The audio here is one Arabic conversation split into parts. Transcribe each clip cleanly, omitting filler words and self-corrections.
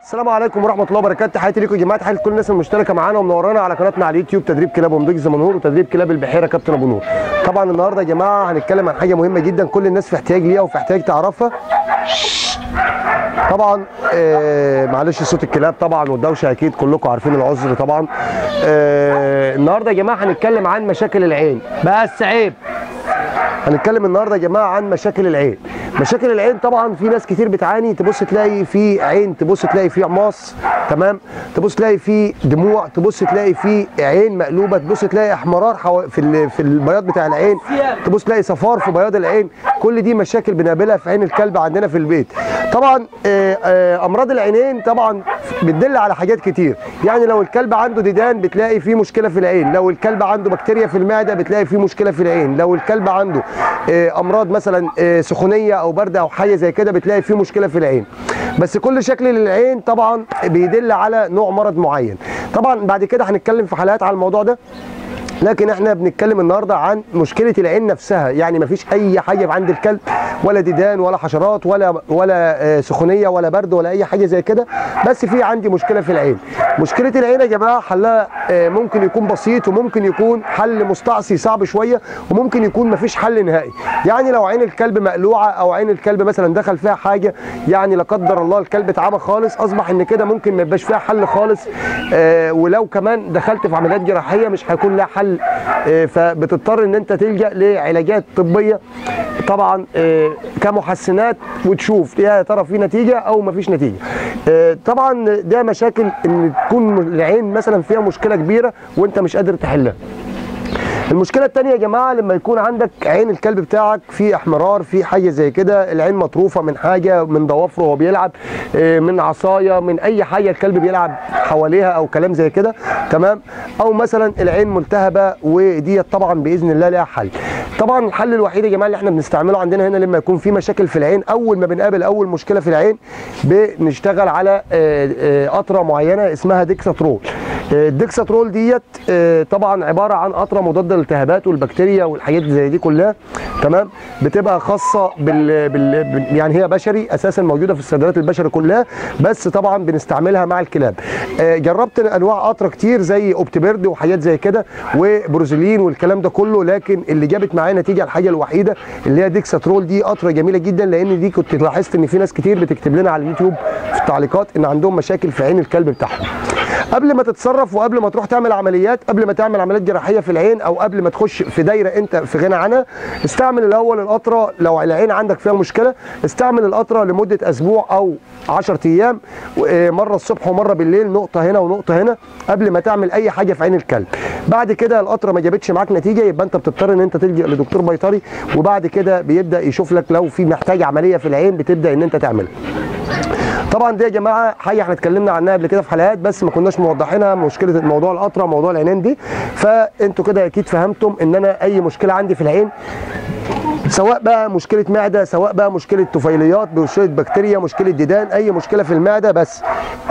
السلام عليكم ورحمه الله وبركاته. تحياتي لكم يا جماعه، تحياتي لكل الناس المشتركه معانا ومنورانا على قناتنا على اليوتيوب تدريب كلاب ومضيق زمنهور وتدريب كلاب البحيره كابتن ابو نور. طبعا النهارده يا جماعه هنتكلم عن حاجه مهمه جدا كل الناس في احتياج ليها وفي احتياج تعرفها. طبعا معلش صوت الكلاب طبعا والدوشه اكيد كلكم عارفين العذر طبعا. النهارده يا جماعه هنتكلم عن مشاكل العين. بس عيب. هنتكلم النهارده يا جماعه عن مشاكل العين. مشاكل العين طبعا في ناس كتير بتعاني، تبص تلاقي في عين، تبص تلاقي في عماص، تمام، تبص تلاقي في دموع، تبص تلاقي في عين مقلوبه، تبص تلاقي احمرار في البياض بتاع العين، تبص تلاقي صفار في بياض العين. كل دي مشاكل بنقابلها في عين الكلب عندنا في البيت. طبعا امراض العينين طبعا بتدل على حاجات كتير، يعني لو الكلب عنده ديدان بتلاقي فيه مشكله في العين، لو الكلب عنده بكتيريا في المعده بتلاقي فيه مشكله في العين، لو الكلب عنده امراض مثلا سخونيه او برد او حاجه زي كده بتلاقي فيه مشكله في العين. بس كل شكل للعين طبعا بيدل على نوع مرض معين. طبعا بعد كده هنتكلم في حلقات على الموضوع ده، لكن احنا بنتكلم النهارده عن مشكله العين نفسها. يعني مفيش اي حاجه عند الكلب، ولا ديدان ولا حشرات ولا سخونيه ولا برد ولا اي حاجه زي كده، بس في عندي مشكله في العين. مشكله العين يا جماعه حلها ممكن يكون بسيط، وممكن يكون حل مستعصي صعب شويه، وممكن يكون مفيش حل نهائي. يعني لو عين الكلب مقلوعه او عين الكلب مثلا دخل فيها حاجه، يعني لا قدر الله الكلب اتعمى خالص، اصبح ان كده ممكن ما يبقاش فيها حل خالص. ولو كمان دخلت في عمليات جراحيه مش هيكون لها حل، فبتضطر ان انت تلجأ لعلاجات طبيه طبعا كمحسنات، وتشوف يا ترى في نتيجه او مفيش نتيجه. طبعا ده مشاكل ان تكون العين مثلا فيها مشكله كبيره وانت مش قادر تحلها. المشكله الثانيه يا جماعه لما يكون عندك عين الكلب بتاعك في احمرار، في حاجه زي كده، العين مطروفه من حاجه، من ضوافره وهو بيلعب، من عصايه، من اي حاجه الكلب بيلعب حواليها او كلام زي كده، تمام، او مثلا العين ملتهبه، وديت طبعا باذن الله لها حل. طبعا الحل الوحيد يا جماعه اللي احنا بنستعمله عندنا هنا لما يكون في مشاكل في العين، اول ما بنقابل اول مشكله في العين بنشتغل على قطره معينه اسمها ديكساترول. الديكساترول ديت طبعا عباره عن قطره مضاده للالتهابات والبكتيريا والحاجات زي دي كلها، تمام، بتبقى خاصه يعني هي بشري اساسا، موجوده في الصيدليات البشري كلها، بس طبعا بنستعملها مع الكلاب. جربت انواع قطره كتير زي اوبتيبرد وحاجات زي كده وبروزولين والكلام ده كله، لكن اللي جابت معايا نتيجه الحاجه الوحيده اللي هي ديكساترول. دي قطره جميله جدا، لان دي كنت لاحظت ان في ناس كتير بتكتب لنا على اليوتيوب في التعليقات ان عندهم مشاكل في عين الكلب بتاعهم. قبل ما تتصرف وقبل ما تروح تعمل عمليات، قبل ما تعمل عمليات جراحيه في العين، او قبل ما تخش في دايره انت في غنى عنها، استعمل الاول القطره. لو العين عندك فيها مشكله استعمل القطره لمده اسبوع او 10 ايام، مره الصبح ومره بالليل، نقطه هنا ونقطه هنا، قبل ما تعمل اي حاجه في عين الكلب. بعد كده القطره ما جابتش معاك نتيجه، يبقى انت بتضطر ان انت تلجأ لدكتور بيطري، وبعد كده بيبدا يشوف لك لو في محتاج عمليه في العين بتبدا ان انت تعملها. طبعا دي يا جماعه حاجه احنا اتكلمنا عنها قبل كده في حلقات، بس ما كناش موضحينها، مشكله موضوع القطره موضوع العينين دي. فانتوا كده اكيد فهمتم ان انا اي مشكله عندي في العين، سواء بقى مشكله معده، سواء بقى مشكله طفيليات، مشكله بكتيريا، مشكله ديدان، اي مشكله في المعده، بس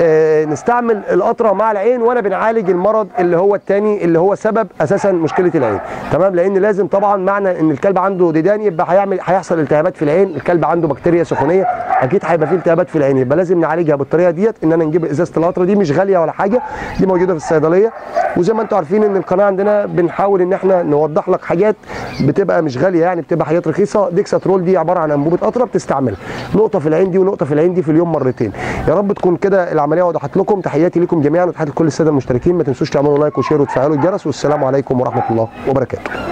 نستعمل القطره مع العين وانا بنعالج المرض اللي هو الثاني اللي هو سبب اساسا مشكله العين، تمام. لان لازم طبعا معنى ان الكلب عنده ديدان يبقى هيحصل التهابات في العين، الكلب عنده بكتيريا سخونيه اكيد هيبقى فيه التهابات في العين، يبقى لازم نعالجها بالطريقه ديت. ان انا نجيب ازازه القطره دي، مش غاليه ولا حاجه، دي موجوده في الصيدليه. وزي ما انتم عارفين ان القناه عندنا بنحاول ان احنا نوضح لك حاجات بتبقى مش غاليه، يعني بتبقى حاجات رخيصه. ديكساترول دي عباره عن انبوبه قطره بتستعملها نقطه في العين دي ونقطه في العين دي في اليوم مرتين. يا رب تكون كده العمليه وضحت لكم. تحياتي لكم جميعا وتحياتي لكل الساده المشتركين. ما تنسوش تعملوا لايك وشير وتفعلوا الجرس، والسلام عليكم ورحمه الله وبركاته.